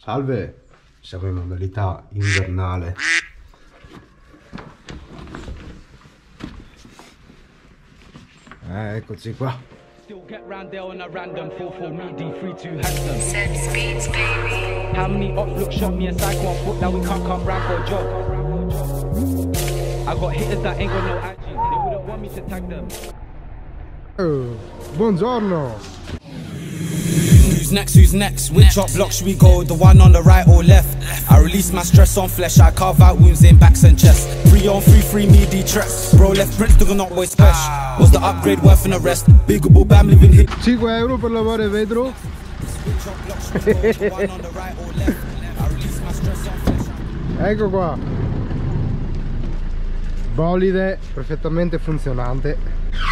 Salve, siamo in modalità invernale. Eccoci qua. Still get round there on a random 4-4 meaty 3-2 handsome. Set speeds, baby. How many ops look shot me aside 1 foot that we can't come round for a jog? I got hitters that ain't got no IG. They wouldn't want me to tag them. Buongiorno. Who's next? Who's next? Which up block should we go? The one on the right or left? I release my stress on flesh. I carve out wounds in backs and chests. 3 on 3, 3 meaty tracks. Bro left Prince to not boy special. Was the upgrade worth an arrest? Big bull bam living hit. 5 euro per lavare vetro. Ecco qua. Bolide perfettamente funzionante.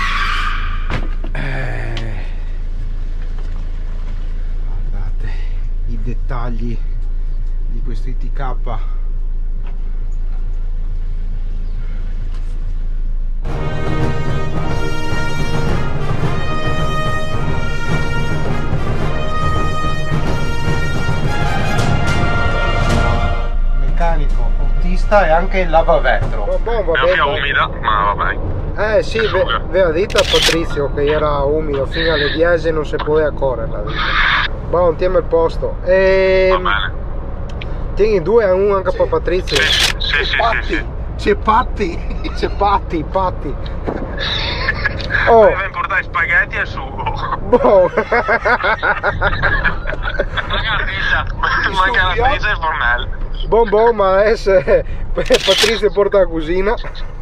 Guardate i dettagli di questo ITK. Meccanico, autista e anche lavavetro. È una umida, ma vabbè. Sì, aveva detto a Patrizio che era umido, fino alle 10 non si poteva correre la vita. Ma non tiene il posto. Va bene. Tieni 2 a 1 anche per Patrizio. Sì. C'è Patti. Oh. Deve importare spaghetti e sugo. Boh. Manca la pizza e il fornello. Bon, ma adesso Patrizio porta la cucina.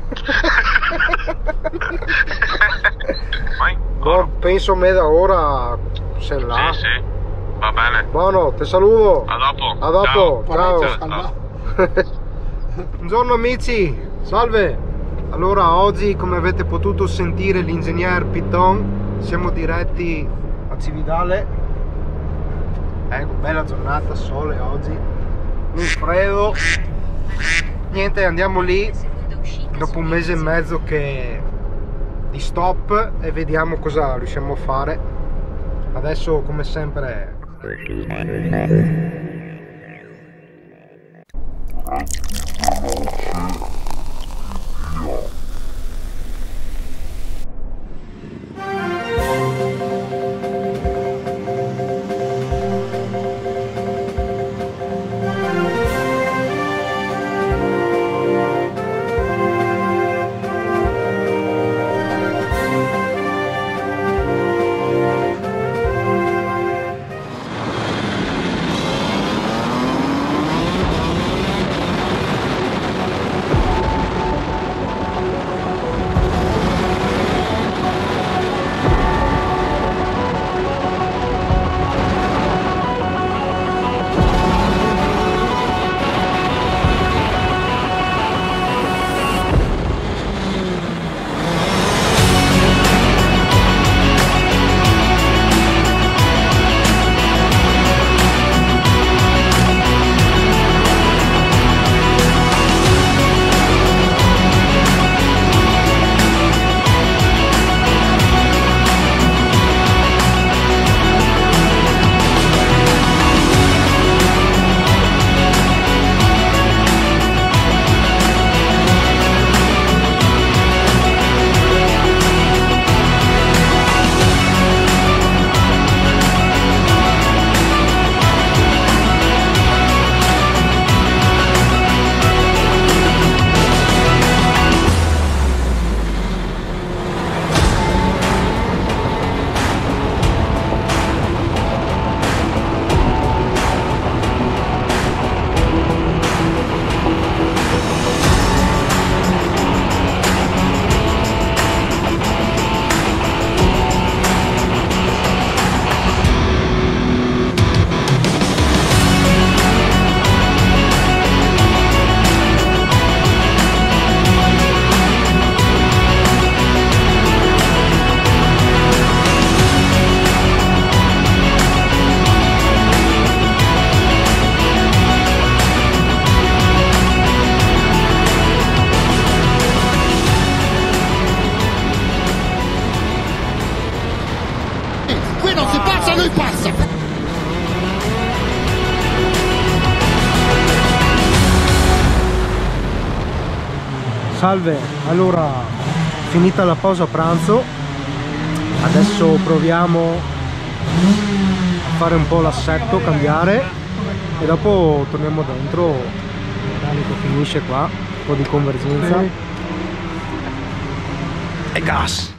Boh, penso mezz'ora ora se là. Sì, va bene. Buono, ti saluto. A dopo. Ciao. Ciao. Buongiorno amici, salve. Allora oggi, come avete potuto sentire l'ingegner Piton, siamo diretti a Cividale. Ecco, bella giornata, sole oggi, non freddo. Niente, andiamo lì dopo 1 mese e mezzo di stop e vediamo cosa riusciamo a fare. Adesso come sempre Salve, allora finita la pausa pranzo, adesso proviamo a fare un po' l'assetto, cambiare e dopo torniamo dentro, il meccanico finisce qua, un po' di convergenza e gas!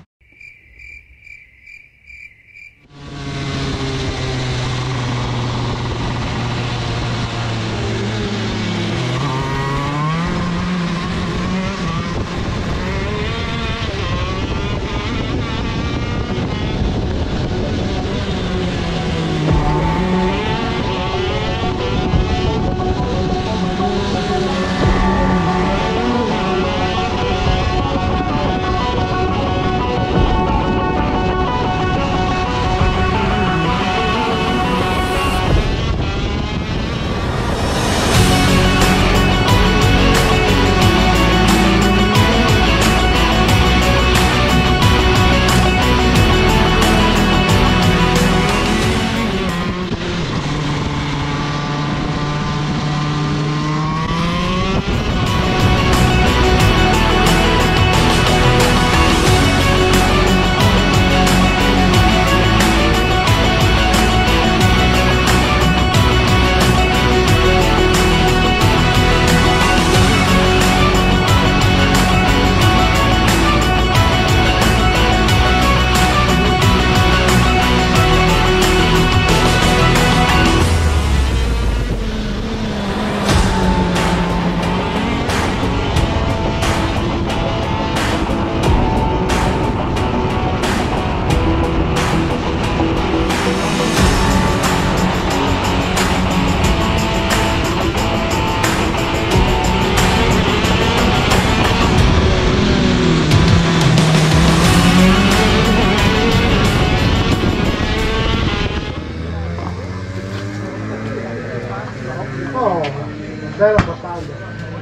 Oh, bella battaglia.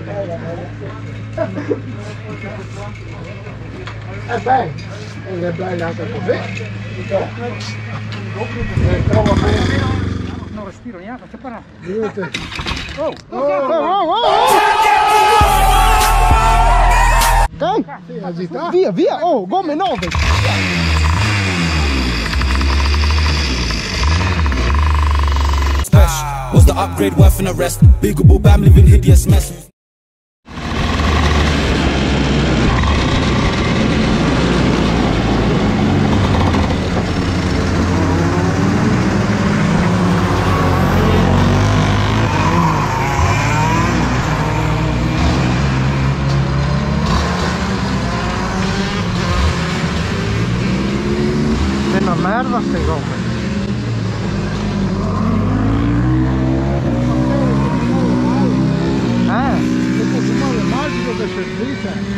Beh, è bella anche così. Trova bene. Non respiro neanche, c'è parato. Ok, Sì, agita. via, via, oh, gomme 9. Was the upgrade worth an arrest? Big bam living hideous mess. È una merda ste gomme. Magico che servizio.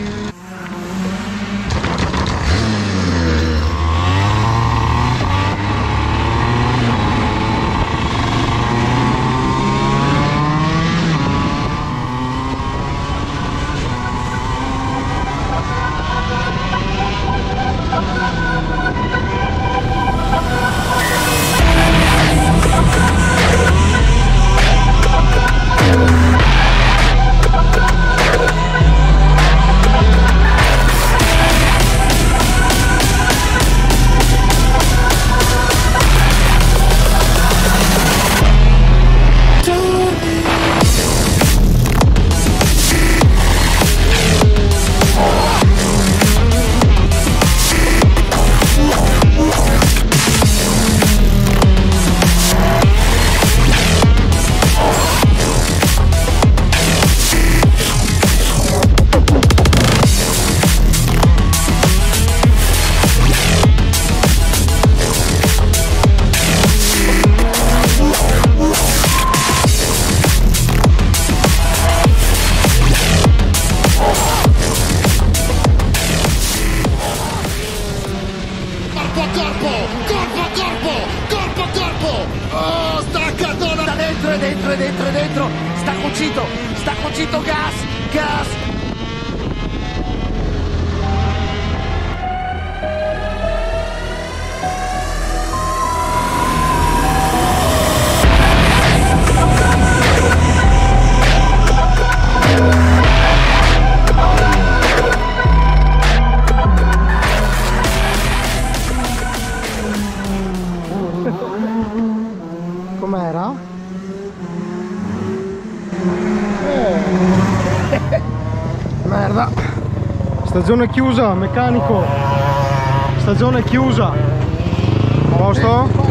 Oh, staccatona! Da dentro e dentro e dentro e dentro! Sta cucito, gas! Gas! Com'era? Merda. Stagione chiusa, meccanico. Stagione chiusa. A posto?